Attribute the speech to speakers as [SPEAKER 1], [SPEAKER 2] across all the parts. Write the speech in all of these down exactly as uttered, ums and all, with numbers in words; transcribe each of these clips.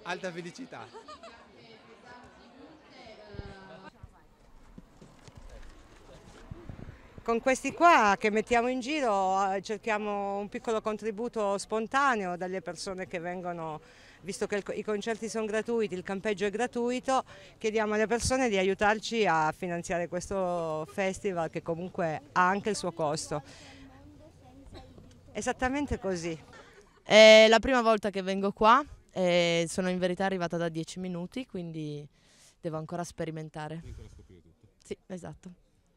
[SPEAKER 1] Alta felicità.
[SPEAKER 2] Con questi qua che mettiamo in giro eh, cerchiamo un piccolo contributo spontaneo dalle persone che vengono, visto che il- i concerti sono gratuiti, il campeggio è gratuito, chiediamo alle persone di aiutarci a finanziare questo festival che comunque ha anche il suo costo. Esattamente così.
[SPEAKER 3] È la prima volta che vengo qua e sono in verità arrivata da dieci minuti, quindi devo ancora sperimentare. Sì, esatto.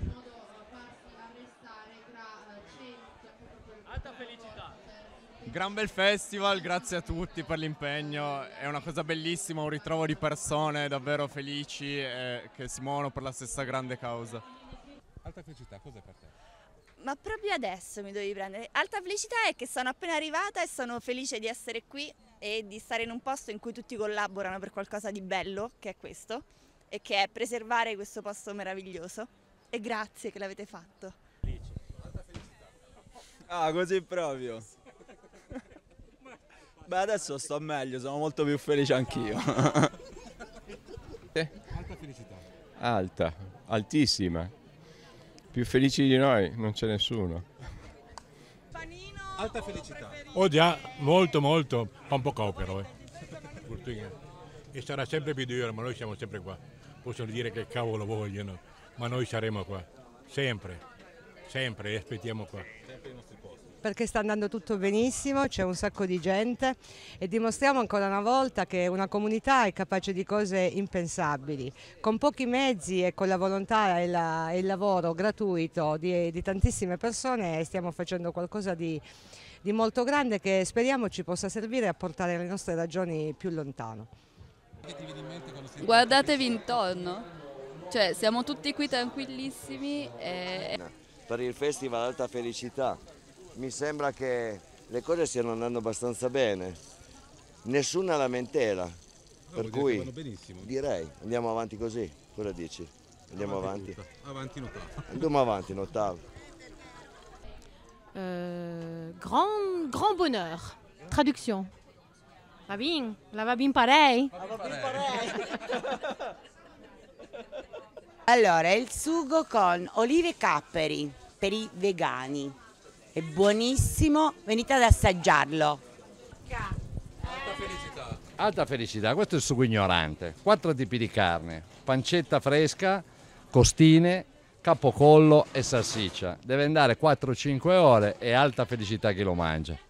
[SPEAKER 4] Gran bel festival, grazie a tutti per l'impegno, è una cosa bellissima, un ritrovo di persone davvero felici e che si muovono per la stessa grande causa.
[SPEAKER 5] Alta felicità, cos'è per te?
[SPEAKER 6] Ma proprio adesso mi dovevi prendere. Alta felicità è che sono appena arrivata e sono felice di essere qui e di stare in un posto in cui tutti collaborano per qualcosa di bello, che è questo, e che è preservare questo posto meraviglioso. E grazie che l'avete fatto.
[SPEAKER 7] Ah, così proprio. Beh, adesso sto meglio, sono molto più felice anch'io.
[SPEAKER 5] Alta felicità.
[SPEAKER 8] Alta, altissima. Più felici di noi non c'è nessuno.
[SPEAKER 5] Alta felicità.
[SPEAKER 9] Oh già, molto molto, fa un po' copero. Eh. Fortuna. E sarà sempre più duro, ma noi siamo sempre qua. Possono dire che cavolo vogliono, ma noi saremo qua. Sempre, sempre, e aspettiamo qua.
[SPEAKER 5] Sempre i nostri posti.
[SPEAKER 2] Perché sta andando tutto benissimo, c'è un sacco di gente e dimostriamo ancora una volta che una comunità è capace di cose impensabili. Con pochi mezzi e con la volontà e, la, e il lavoro gratuito di, di tantissime persone stiamo facendo qualcosa di, di molto grande che speriamo ci possa servire a portare le nostre ragioni più lontano.
[SPEAKER 10] Guardatevi intorno, cioè siamo tutti qui tranquillissimi. E...
[SPEAKER 11] Per il festival Alta Felicità mi sembra che le cose stiano andando abbastanza bene, nessuna lamentela, no, per cui vanno benissimo. Direi andiamo avanti così, cosa dici? Andiamo avanti?
[SPEAKER 5] Avanti in ottavo.
[SPEAKER 11] Andiamo avanti in ottavo.
[SPEAKER 12] Euh, grand, grand bonheur. Traduction. Va bien, la va bien pareil.
[SPEAKER 13] Allora, il sugo con olive e capperi per i vegani. È buonissimo, venite ad assaggiarlo.
[SPEAKER 5] Alta felicità.
[SPEAKER 14] Alta felicità, questo è il sugo ignorante. Quattro tipi di carne, pancetta fresca, costine, capocollo e salsiccia. Deve andare quattro cinque ore e alta felicità chi lo mangia.